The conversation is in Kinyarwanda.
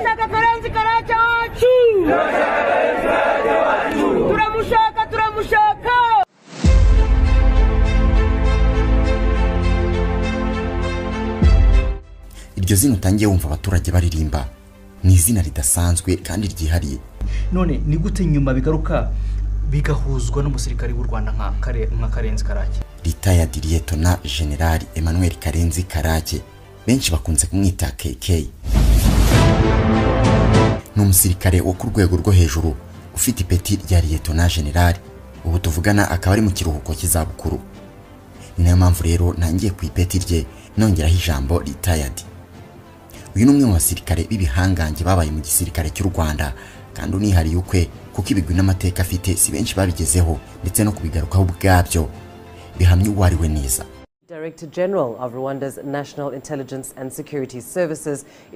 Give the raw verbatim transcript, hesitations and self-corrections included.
turashaka Karenzi Karake wacu, turamushaka turamushaka. Iryo zina utangiye wumva abaturage baririmba ni izina ridasanzwe kandi ryihariye. None ni gute nyuma bigaruka bigahuzwa n'umusirikare w'u Rwanda nka kare nka Karenzi Karake? Retired Lieutenant General Emmanuel Karenzi Karake, benshi bakunze kumwita K K. Ni umusirikare wo ku rwego rwo hejuru ufite ipeti rya Lieutenant General, ubu tuvugana akaba ari mu kiruhuko cy'izabukuru. Ni nayo mpamvu rero nangiye ku ipeti rye nongeraho ijambo retired. Uyu ni umwe mu basirikare b'ibihangange babaye mu gisirikare cy'u Rwanda, kandi unihariye ukwe kuko ibigwi n'amateka afite si benshi babigezeho ndetse no kubigarukaho ubwabyo bihamye uwo ari we neza. Director General of Rwanda's National Intelligence and Security Services